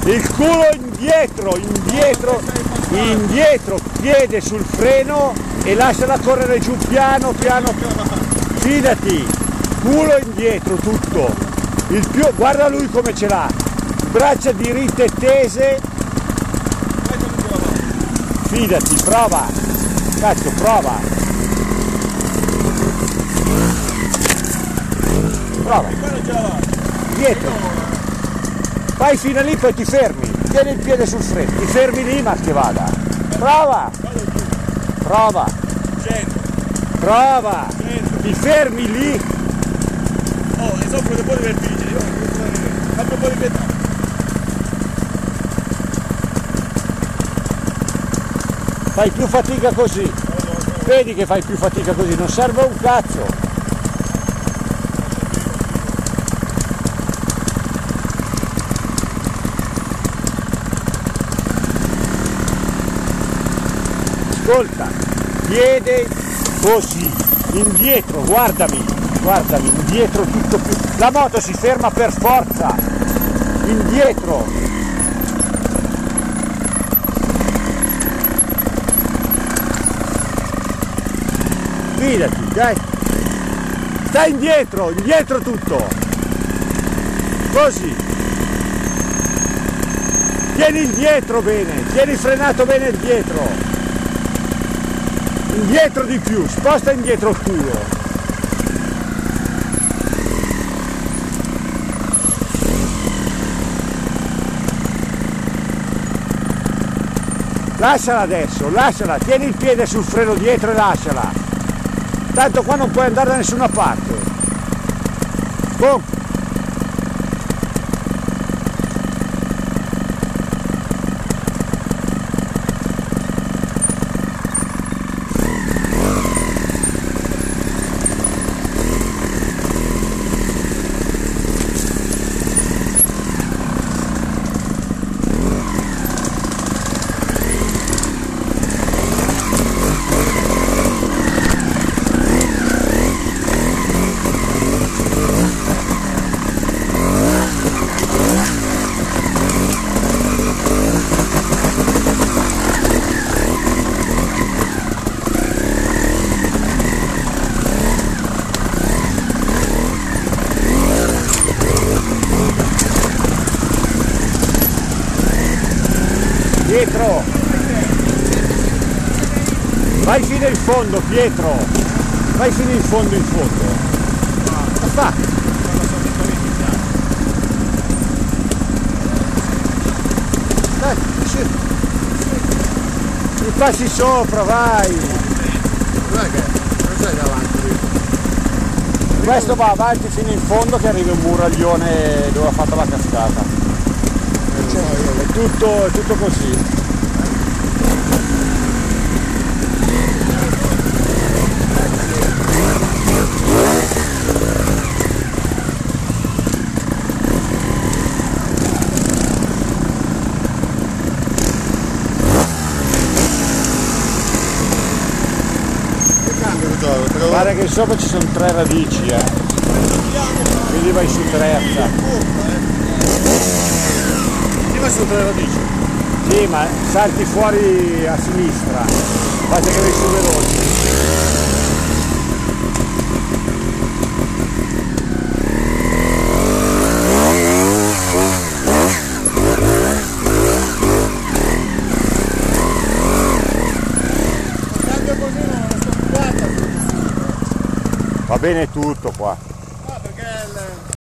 Il culo indietro, indietro, indietro, piede sul freno e lasciala correre giù piano, piano, fidati, culo indietro tutto, guarda lui come ce l'ha, braccia diritte e tese, fidati, prova, cazzo, prova, dietro. Vai fino a lì, poi ti fermi, tieni il piede sul freno, ti fermi lì ma che vada. Prova, prova, prova, ti fermi lì. Oh, e soffro un po' di vertigine, io faccio un po' di pietà. Fai più fatica così, vedi che fai più fatica così, non serve un cazzo. Ascolta, piede così, indietro, guardami, guardami, indietro tutto più. La moto si ferma per forza, indietro. Fidati, dai. Stai indietro, indietro tutto. Così. Tieni il dietro bene, tieni frenato bene il dietro. Indietro di più, sposta indietro il culo. Lasciala adesso, lasciala, tieni il piede sul freno dietro e lasciala. Tanto qua non puoi andare da nessuna parte. Boom. Pietro, vai fino in fondo, Pietro, vai fino in fondo, in fondo. Fa. Dai, mi passi sopra, vai. Guarda che non sei davanti. Questo va avanti fino in fondo che arriva un muraglione dove ha fatto la cascata. È tutto così. Guarda che sopra ci sono 3 radici, quindi vai su terza. Prima sono 3 radici. Sì, ma salti fuori a sinistra, basta che vai su veloce. Va bene tutto qua.